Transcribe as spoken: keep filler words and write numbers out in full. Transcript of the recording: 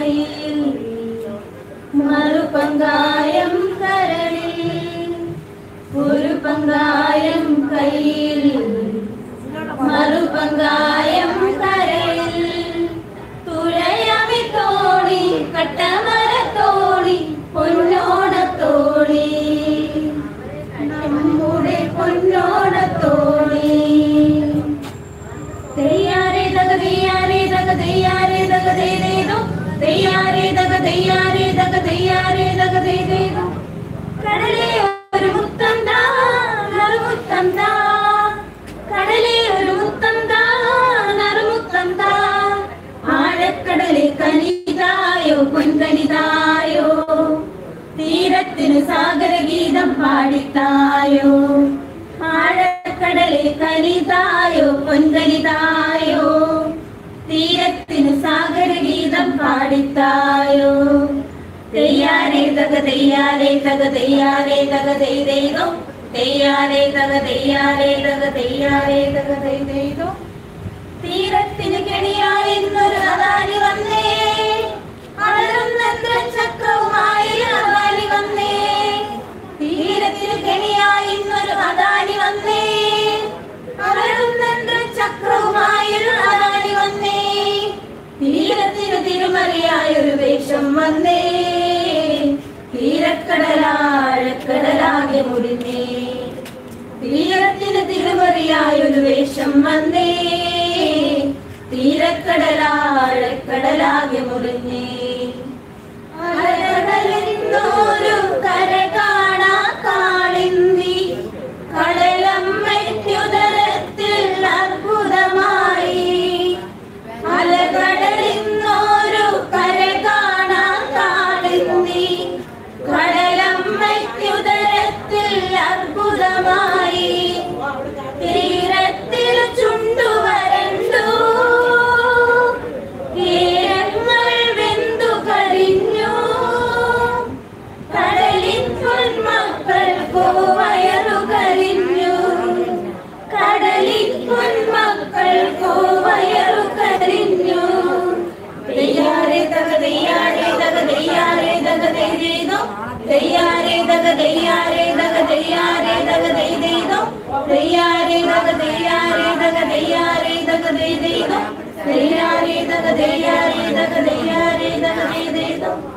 കയ്യിൽ മറുപങ്കായം കരളിൽ ഒരു പങ്കായം കയ്യിൽ മറുപങ്കായം കരളിൽ തുഴയമിത്തോണി കട്ടമരത്തോണി പൊന്നോണത്തോണി നമ്മുടെ പൊന്നോണത്തോണി തെയ്യാരേ തക തെയ്യാരേ തക തെയ്യാരേ തക തെയ്തേതോ തെയ്യാരേ തക തെയ്യാരേ തക തെയ്യാരേ തക തെയ്തേതോ കടലേ ഒരു മുത്തം താ നറുമുത്തം താ കടലേ ഒരു മുത്തം താ നറുമുത്തം താ ആഴക്കടലിൽ കനിതായോ പൊൻകനിതായോ തീരത്തിനു സാഗരഗീതം പാടിത്തായോ ആഴക്കടലിൽ കനിതായോ പൊൻകനിതായോ തീരത്തിനു സാഗരഗീതം പാടിത്തായോ തെയ്യാരേ തക തെയ്യാരേ തക തെയ്യാരേ തക തെയ്തേതോ തെയ്യാരേ തക തെയ്യാരേ തക തെയ്യാരേ തക തെയ്തേതോ തീരത്തിന് കെണിയായി ഇന്നൊരു അദാനി വന്നേ അളരുന്ന ചക്രവുമായി അദാനി വന്നേ തീരത്തിന് കെണിയായി ഇന്നൊരു അദാനി വന്നേ അളരുന്ന ചക്രവുമായി അദാനി വന്നേ തീരത്തിന് തിരുമറിയായൊരു വേഷം വന്നേ തീരക്കടലാഴക്കടലാകെ മുറിഞ്ഞേ തീരത്തിന് തിരുമറിയായൊരു വേഷം വന്നേ തീരക്കടലാഴക്കടലാകെ മുറിഞ്ഞേ അലകടലിന്നൊരു കര കാണാ കാളിന്തി കടലമ്മയ്ക്കുദരത്തിൽ അത്ഭുതമായി അലകടലിന്നൊരു കര കാണാ കാളിന്തി കടലമ്മയ്ക്കുദരത്തിൽ അത്ഭുതമായി തീരത്തിൽ ചുണ്ടുവരണ്ടു തീരങ്ങൾ വെന്തു കഴിഞ്ഞു കടലിൻ പൊന്മക്കൾക്കോ വയറു കരിഞ്ഞു കടലിൻ പൊന്മക്കൾക്കോ വയറു കരിഞ്ഞു തെയ്യാരേ തക തെയ്യാരേ തക തെയ്യാരേ തക തെയ്തേതോ തെയ്യാരേ തക തെയ്യാരേ തക തെയ്യാരേ തക തെയ്തേതോ തെയ്യാരേ തക തെയ്യാരേ തക തെയ്യാരേ തക തെയ്തേതോ തെയ്യാരേ തക തെയ്യാരേ തക തെയ്യാരേ തക തെയ്തേതോ